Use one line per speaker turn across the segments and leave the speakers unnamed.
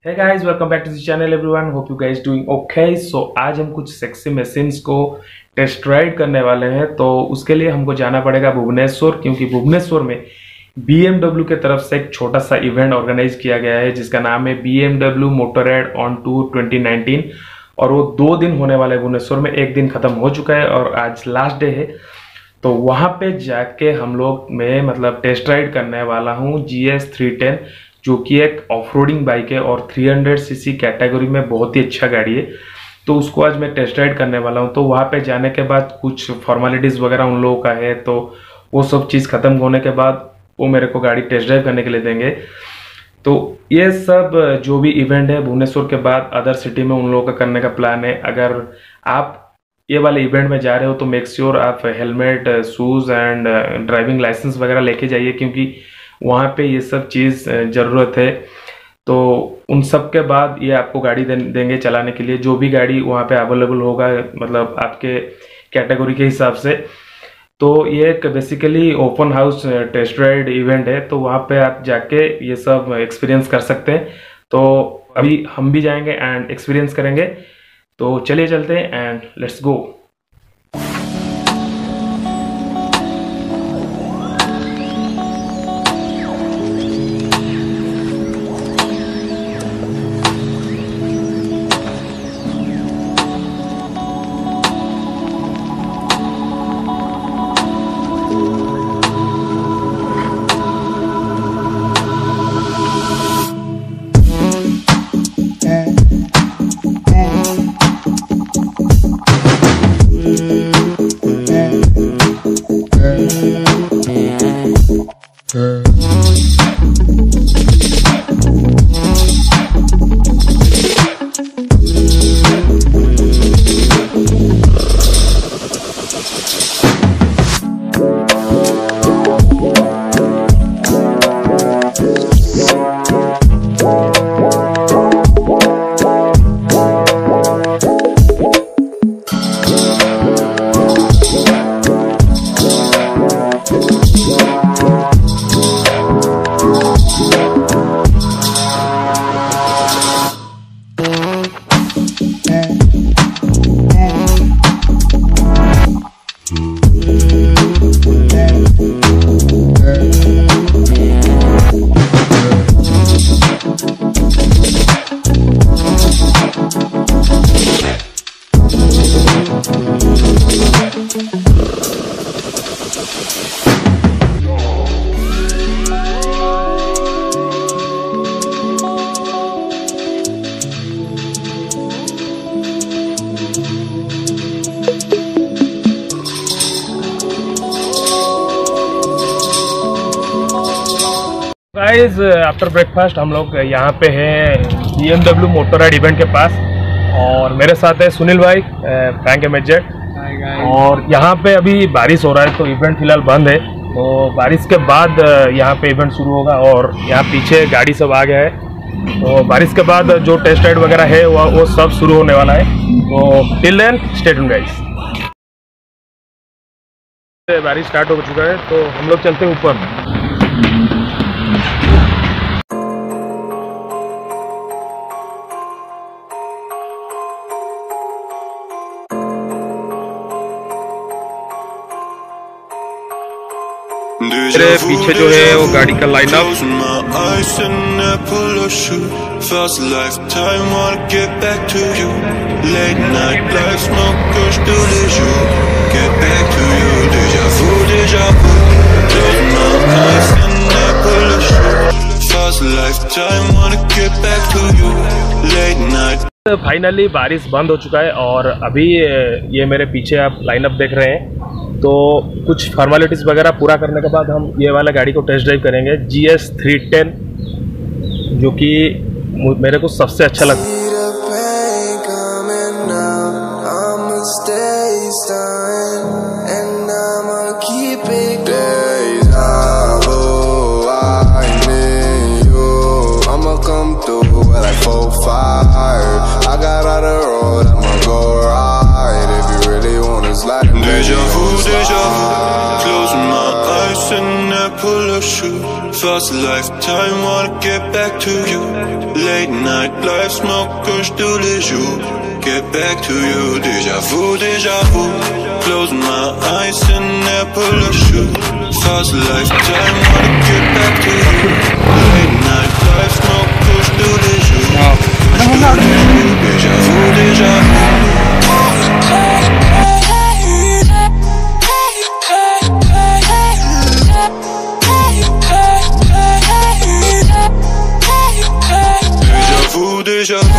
Hey guys, welcome back to the channel everyone. Hope you guys doing okay. So आज हम कुछ sexy machines को test ride करने वाले हैं। तो उसके लिए हमको जाना पड़ेगा भुवनेश्वर, क्योंकि भुवनेश्वर में BMW के तरफ से एक छोटा सा इवेंट ऑर्गेनाइज किया गया है जिसका नाम है BMW मोटोरेड ऑन टूर 2019 और वो 2 दिन होने वाला है भुवनेश्वर में। एक दिन खत्म हो चुका है और आज लास्ट डे है। तो वहाँ पे जाके हम लोग मैं टेस्ट राइड करने वाला हूँ GS 310, जो कि एक ऑफ-रोडिंग बाइक है और 300 सीसी कैटेगरी में बहुत ही अच्छा गाड़ी है। तो उसको आज मैं टेस्ट राइड करने वाला हूँ। तो वहाँ पे जाने के बाद कुछ फॉर्मेलिटीज़ वगैरह उन लोगों का है, तो वो सब चीज़ ख़त्म होने के बाद वो मेरे को गाड़ी टेस्ट ड्राइव करने के लिए देंगे। तो ये सब जो भी इवेंट है भुवनेश्वर के बाद अदर सिटी में उन लोगों का करने का प्लान है। अगर आप ये वाले इवेंट में जा रहे हो तो मेक श्योर आप helmet, shoes and driving licence वगैरह लेके जाइए, क्योंकि वहाँ पे ये सब चीज़ ज़रूरत है। तो उन सब के बाद ये आपको गाड़ी देंगे चलाने के लिए, जो भी गाड़ी वहाँ पे अवेलेबल होगा, मतलब आपके कैटेगरी के हिसाब से। तो ये एक basically open house test ride event है, तो वहाँ पे आप जाके ये सब एक्सपीरियंस कर सकते हैं। तो अभी हम भी जाएंगे एंड एक्सपीरियंस करेंगे। तो चलिए चलते हैं and let's go. Guys, after breakfast हम लोग यहाँ पे हैं BMW मोटोरेड इवेंट के पास और मेरे साथ है सुनील भाई, फ्रैंक एमएचजेड। और यहाँ पे अभी बारिश हो रहा है तो इवेंट फिलहाल बंद है। तो बारिश के बाद यहाँ पे इवेंट शुरू होगा और यहाँ पीछे गाड़ी सब आ गया है। तो बारिश के बाद जो टेस्ट राइड वगैरह है वो सब शुरू होने वाला है। तो till then stay tuned guys. बारिश स्टार्ट हो चुका है तो हम लोग चलते हैं ऊपर। मेरे पीछे जो है वो गाड़ी का लाइनअप। फाइनली बारिश बंद हो चुका है और अभी ये मेरे पीछे आप लाइनअप देख रहे हैं। तो कुछ फॉर्मेलिटीज़ वगैरह पूरा करने के बाद हम ये वाला गाड़ी को टेस्ट ड्राइव करेंगे, GS 310, जो कि मेरे को सबसे अच्छा लगता है।
Fast lifetime, wanna get back to you. Late night life, smoke kush do les jours. Get back to you, déjà vu. Closing my eyes and never lose you. Fast lifetime, wanna get back to you. Late night life, smoke kush do les jours. Kush do les jours, déjà vu. Déjà vu.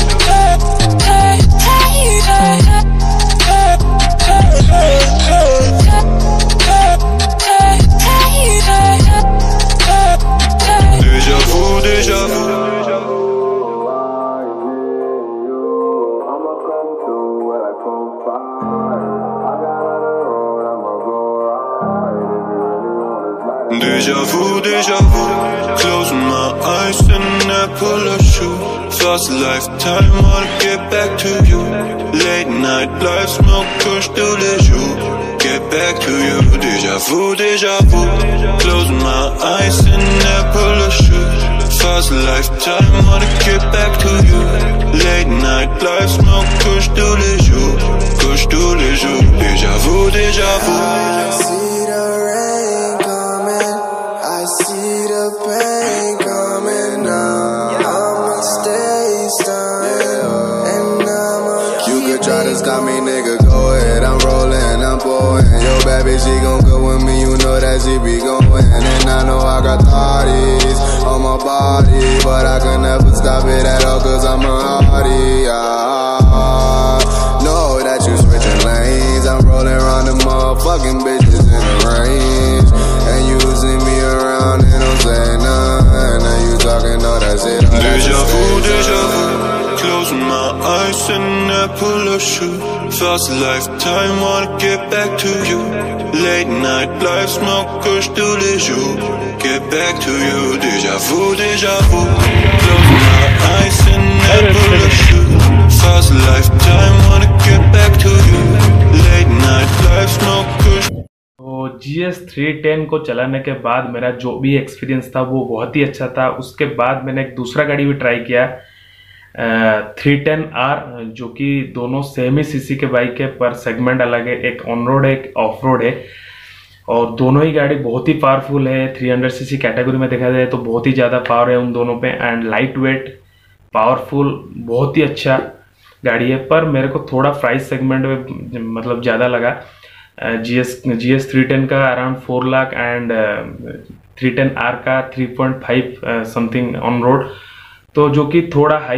Déjà vu. Closing my eyes and never lose you. Fast lifetime, wanna get back to you. Late night life, smoke kush do les jours. Get back to you, déjà vu. Closing my eyes and never lose you. Fast lifetime, wanna get back to you. Late night life, smoke kush do les jours. Kush do les jours, déjà vu.
I see the rain coming, I see the pain coming now. I'ma stay stunned, and I'ma You could try to stop me, nigga, go ahead. I'm rolling, I'm pouring. Yo, bad bitch, she gon' go with me, you know that she be going. And I know I got thotties on my body, but I can never stop it at all, cause I'm a hottie. Know that you switching lanes, I'm rolling around the motherfucking bitches in the range. And you see me around and don't say nothing. And you talking all that shit.
Déjà vu. Closing my eyes and never lose you. Fast lifetime, wanna get back to you. Late night life, smoke kush do les jours. Get back to you, déjà vu. Closing my eyes and never lose you. Fast lifetime, wanna get back to you. Late night life, smoke kush.
तो GS310 को चलाने के बाद मेरा जो भी experience था वो बहुत ही अच्छा था। उसके बाद मैंने एक दूसरा गाड़ी भी ट्राई किया, 310R, जो कि दोनों सेम ही सीसी के बाइक है पर सेगमेंट अलग है, एक ऑन रोड है एक ऑफ रोड है, और दोनों ही गाड़ी बहुत ही पावरफुल है। 300 सीसी कैटेगरी में देखा जाए तो बहुत ही ज़्यादा पावर है उन दोनों पे, एंड लाइट वेट, पावरफुल, बहुत ही अच्छा गाड़ी है। पर मेरे को थोड़ा प्राइस सेगमेंट में मतलब ज़्यादा लगा। GS310 का अराउंड 4 लाख एंड 310R का 3.5 समथिंग ऑन रोड, तो जो कि थोड़ा हाई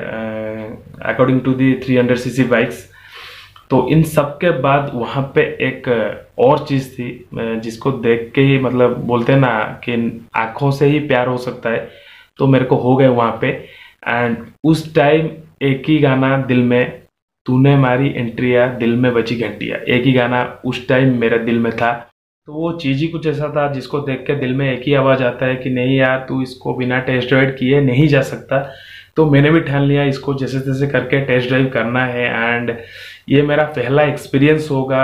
है according to the 300 CC bikes. तो इन सब के बाद वहाँ पे एक और चीज़ थी जिसको देख के ही मतलब बोलते हैं ना कि आँखों से ही प्यार हो सकता है, तो मेरे को हो गए वहाँ पे। एंड उस टाइम एक ही गाना दिल में, तूने मारी एंट्रिया दिल में बची घंटिया, एक ही गाना उस टाइम मेरे दिल में था। तो वो चीज़ ही कुछ ऐसा था जिसको देख के दिल में एक ही आवाज़ आता है कि नहीं यार, तू इसको बिना टेस्ट ड्राइव किए नहीं जा सकता। तो मैंने भी ठान लिया इसको जैसे तैसे करके टेस्ट ड्राइव करना है, एंड ये मेरा पहला एक्सपीरियंस होगा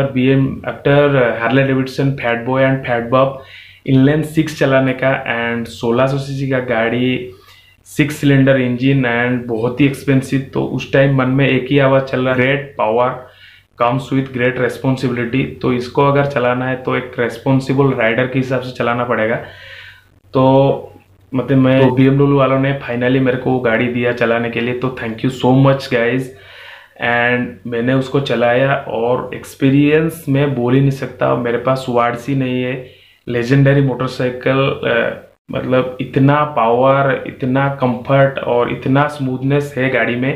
after Harley Davidson Fat Boy and Fat Bob inline 6 चलाने का। एंड 1600 सीसी का गाड़ी, 6 सिलेंडर इंजन एंड बहुत ही एक्सपेंसिव। तो उस टाइम मन में एक ही आवाज़ चल रहा, great power comes with great responsibility. तो इसको अगर चलाना है तो एक रेस्पॉन्सिबल राइडर के हिसाब से चलाना पड़ेगा। तो मतलब मैं तो BMW वालों ने फाइनली मेरे को गाड़ी दिया चलाने के लिए, तो thank you so much guys. And मैंने उसको चलाया और एक्सपीरियंस मैं बोल ही नहीं सकता, मेरे पास वर्ड्स ही नहीं है। लेजेंडरी मोटरसाइकिल, मतलब इतना पावर, इतना कंफर्ट और इतना स्मूथनेस है गाड़ी में,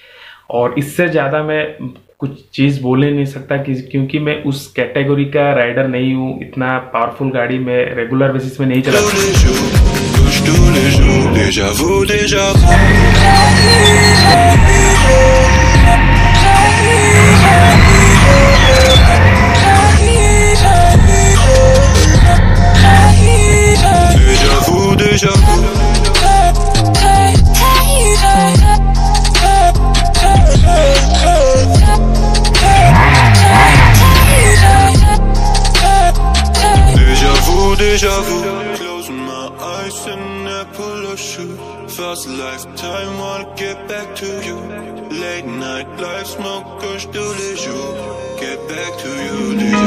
और इससे ज़्यादा मैं कुछ चीज़ बोल ही नहीं सकता क्योंकि मैं उस कैटेगरी का राइडर नहीं हूँ। इतना पावरफुल गाड़ी मैं रेगुलर बेसिस में नहीं चलाता।
Déjà vu, closing and I pull a shoe. Fast lifetime, wanna get back to you. Late night life, smoke kush do les jours. Get back to you, déjà.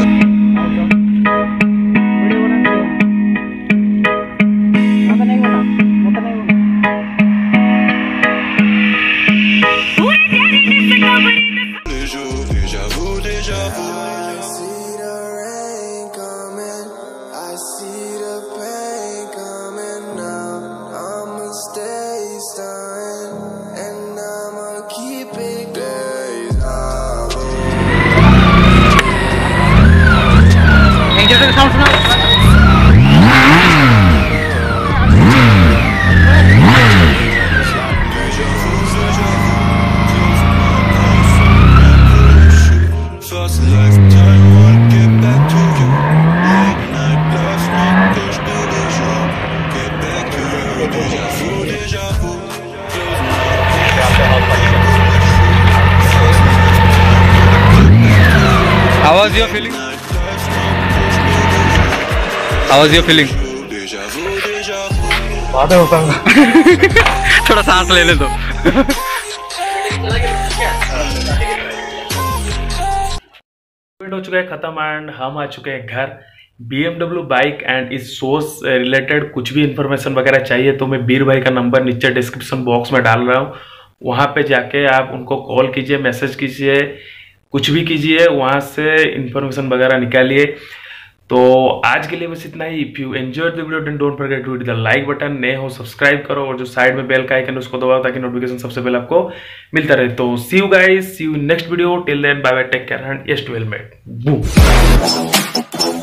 How was your feeling? How was your feeling?
बातें होता है
थोड़ा सांस ले ले दो।
हो चुका है खत्म एंड हम आ चुके हैं घर। BMW बाइक एंड इस शो से रिलेटेड कुछ भी इंफॉर्मेशन वगैरह चाहिए तो मैं बीर भाई का नंबर नीचे डिस्क्रिप्शन बॉक्स में डाल रहा हूँ, वहाँ पे जाके आप उनको कॉल कीजिए, मैसेज कीजिए, कुछ भी कीजिए, वहाँ से इंफॉर्मेशन वगैरह निकालिए। तो आज के लिए बस इतना ही। If you enjoyed the video then don't forget to hit the like button, नए हो सब्सक्राइब करो और जो साइड में बेल का आइकन उसको दबाओ ताकि नोटिफिकेशन सबसे पहले आपको मिलता रहे। तो see you guys, see you next video, till then bye bye, take care and yes to helmet boom.